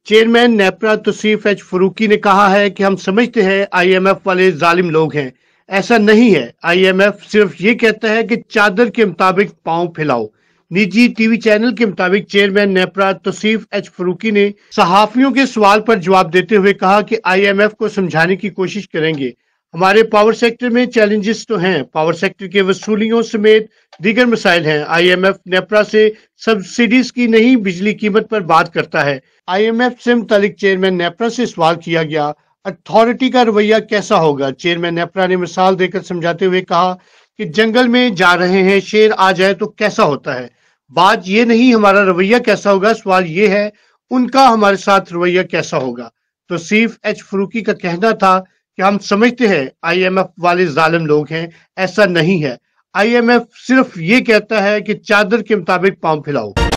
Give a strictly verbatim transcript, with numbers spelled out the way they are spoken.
Chairman NEPRA Tauseef H Farooqui ने कहा है कि हम समझते हैं आईएमएफ वाले जालिम लोग हैं। ऐसा नहीं है। आईएमएफ सिर्फ ये कहता है कि चादर के मुताबिक पांव फैलाओ। निजी टीवी चैनल के मुताबिक चेयरमैन नेपरा तौसीफ एच फरूकी ने सहाफियों के सवाल पर जवाब देते हुए कहा कि आईएमएफ को समझाने की कोशिश करेंगे। हमारे पावर सेक्टर में चैलेंजेस तो हैं, पावर सेक्टर के वसूलियों समेत दीगर मसाइल हैं। आईएमएफ नेपरा से सब्सिडीज की नहीं बिजली कीमत पर बात करता है। आईएमएफ से मुतालिक चेयरमैन नेपरा से सवाल किया गया, अथॉरिटी का रवैया कैसा होगा। चेयरमैन नेपरा ने मिसाल देकर समझाते हुए कहा कि जंगल में जा रहे हैं, शेर आ जाए तो कैसा होता है। बात ये नहीं हमारा रवैया कैसा होगा, सवाल ये है उनका हमारे साथ रवैया कैसा होगा। तौसीफ एच फरूकी का कहना था कि हम समझते हैं आईएमएफ वाले जालिम लोग हैं। ऐसा नहीं है। आईएमएफ सिर्फ ये कहता है कि चादर के मुताबिक पांव फैलाओ।